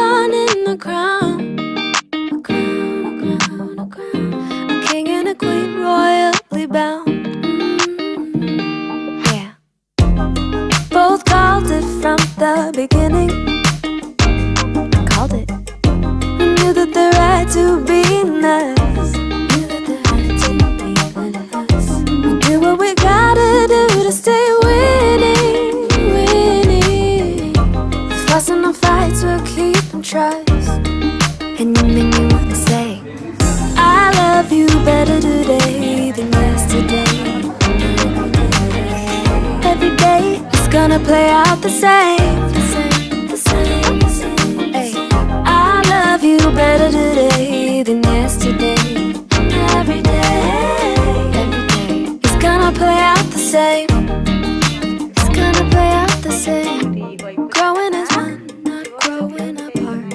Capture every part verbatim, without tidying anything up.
sun in the crown, a crown, a crown, a crown, a king and a queen royally bound. Mm-hmm. Yeah. Both called it from the beginning. Called it. We knew that there had to be us. Knew that there had to be us. We do what we gotta do to stay winning, winning. The fuss and the fights will keep and trust. And you make me wanna say, I love you better today than yesterday. Every day is gonna play out the same, the same, the same, the same. Ay. I love you better today than yesterday. Every day, every day is gonna play out the same. It's gonna play out the same. Growing as one, not growing apart.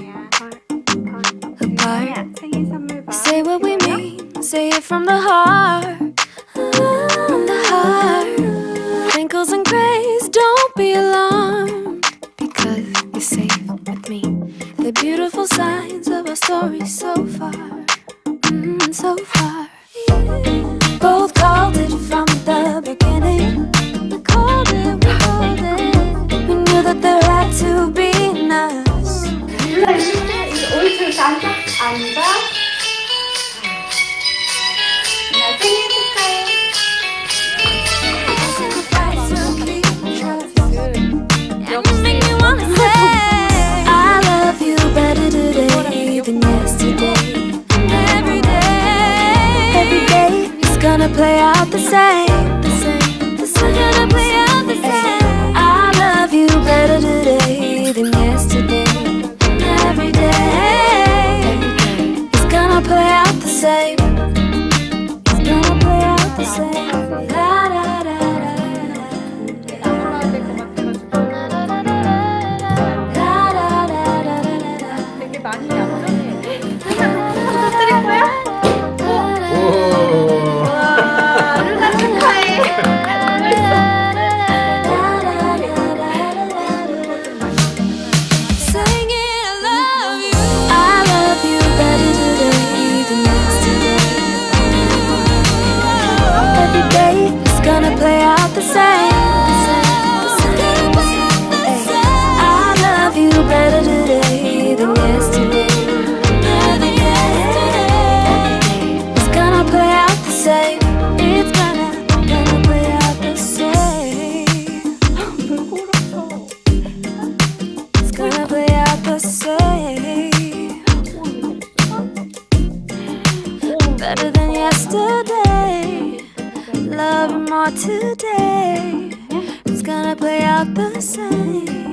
Apart. Say what we mean, say it from the heart. From the heart. Wrinkles and grays, don't be alarmed, because you're safe with me. The beautiful signs of our story so far, mm, so far. Both called it from the beginning. We called it, we called it. We knew that there had to be us. 오른쪽 앉아, 앉아. 나 생일 축하해. You make me wanna say, I love you better today than yesterday. Every day, every day is gonna play out the same, the same, the same. Gonna play out the same. I love you better today than yesterday. Every day, every day is gonna play out the same. It's gonna play out the same. Da, da, da, 되게 많이 얌전해. 부탁드릴 거야? 와, 루나 축하해. Singing I love you. I love you better today than yesterday. Every day is gonna play out the same. I love you better today than yesterday. Every day is gonna play out the same. It's gonna, gonna play out the same. It's gonna play out the same. Better than yesterday. Love you more today. It's gonna play out the same.